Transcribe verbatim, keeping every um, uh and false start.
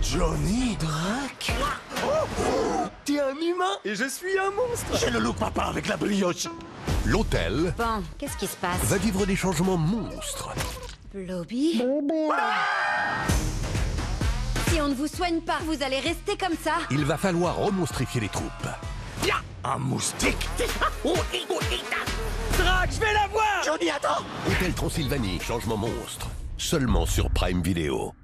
Johnny Drac. Oh, t'es un humain et je suis un monstre. J'ai le look papa avec la brioche. L'hôtel Bon, qu'est-ce qui se passe? va vivre des changements monstres. Blobby? Si on ne vous soigne pas, vous allez rester comme ça. Il va falloir remonstrifier les troupes. Un moustique. Drac, je vais la voir. Johnny, attends. Hôtel Transylvanie, changement monstre. Seulement sur Prime Video.